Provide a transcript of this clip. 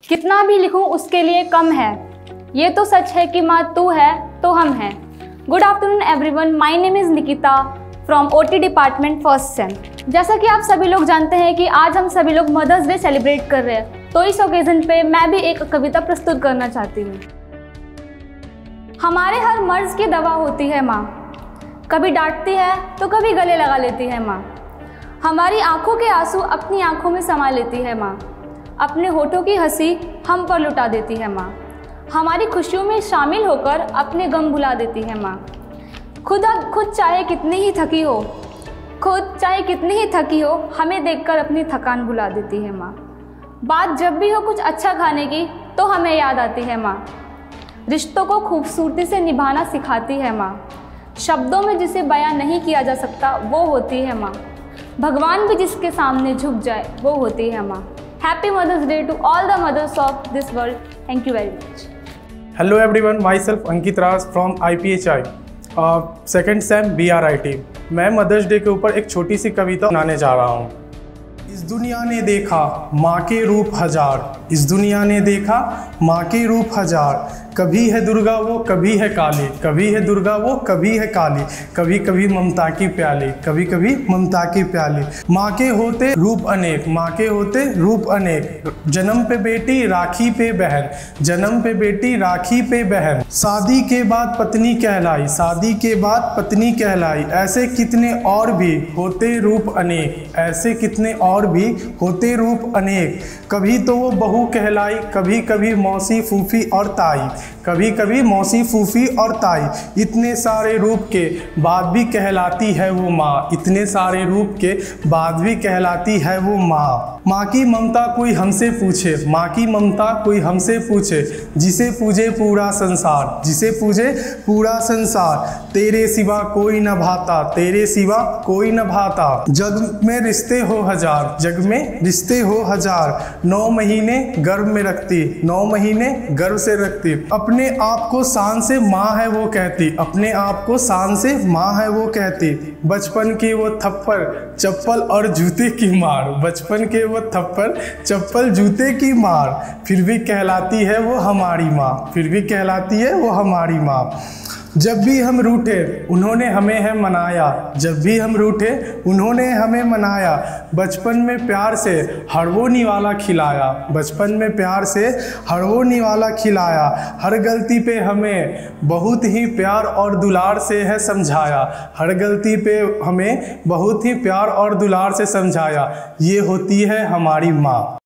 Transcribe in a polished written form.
कितना भी लिखूं उसके लिए कम है, ये तो सच है कि माँ तू है तो हम हैं। Good afternoon everyone, my name is Nikita from OT department first sem. जैसा कि आप सभी लोग जानते हैं कि आज हम सभी लोग मदर्स डे सेलिब्रेट कर रहे हैं, तो इस ओकेजन पे मैं भी एक कविता प्रस्तुत करना चाहती हूँ। हमारे हर मर्ज की दवा होती है माँ, कभी डांटती है तो कभी गले लगा लेती है माँ। हमारी आंखों के आंसू अपनी आंखों में समा लेती है माँ, अपने होठों की हंसी हम पर लुटा देती है माँ। हमारी खुशियों में शामिल होकर अपने गम भुला देती है माँ। खुद चाहे कितनी ही थकी हो, हमें देखकर अपनी थकान भुला देती है माँ। बात जब भी हो कुछ अच्छा खाने की तो हमें याद आती है माँ। रिश्तों को खूबसूरती से निभाना सिखाती है माँ। शब्दों में जिसे बयां नहीं किया जा सकता वो होती है माँ। भगवान भी जिसके सामने झुक जाए वो होती है माँ। Happy mother's day to all the mothers of this world. Thank you very much. Hello everyone, my self Ankit Raj from IPHI second sem BRIT। मैं मदर्स डे के ऊपर एक छोटी सी कविता सुनाने जा रहा हूँ। इस दुनिया ने देखा माँ के रूप हजार, इस दुनिया ने देखा माँ के रूप हजार। कभी है दुर्गा वो कभी है काली, कभी है दुर्गा वो कभी है काली। कभी कभी ममता की प्याली, कभी कभी ममता की प्याली। माँ के होते रूप अनेक, माँ के होते रूप अनेक। जन्म पे बेटी राखी पे बहन, जन्म पे बेटी राखी पे बहन। शादी के बाद पत्नी कहलाई, शादी के बाद पत्नी कहलाई। ऐसे कितने और भी होते रूप अनेक, ऐसे कितने और भी होते रूप अनेक। कभी तो वो बहू कहलाई, कभी कभी मौसी फूफी और ताई, कभी कभी मौसी फूफी और ताई। इतने सारे रूप के बाद भी कहलाती है वो माँ, इतने सारे रूप के बाद भी कहलाती है वो माँ। माँ की ममता कोई हमसे पूछे, माँ की ममता कोई हमसे पूछे। जिसे पूजे पूरा संसार, जिसे पूजे पूरा संसार। तेरे सिवा कोई न भाता, तेरे सिवा कोई न भाता। जग में रिश्ते हो हजार, जग में रिश्ते हो हजार। 9 महीने गर्भ में रखती, 9 महीने गर्भ से रखती। अपने आप को शान से माँ है वो कहती, अपने आप को शान से माँ है वो कहती। बचपन के वो थप्पड़ चप्पल और जूते की मार, बचपन के वो थप्पड़ चप्पल जूते की मार। फिर भी कहलाती है वो हमारी माँ, फिर भी कहलाती है वो हमारी माँ। जब भी हम रूठे उन्होंने हमें है मनाया, जब भी हम रूठे उन्होंने हमें मनाया। बचपन में प्यार से हड़वो निवाला खिलाया, बचपन में प्यार से हड़वो निवाला खिलाया। हर गलती पे हमें बहुत ही प्यार और दुलार से है समझाया, हर गलती पे हमें बहुत ही प्यार और दुलार से समझाया। ये होती है हमारी माँ।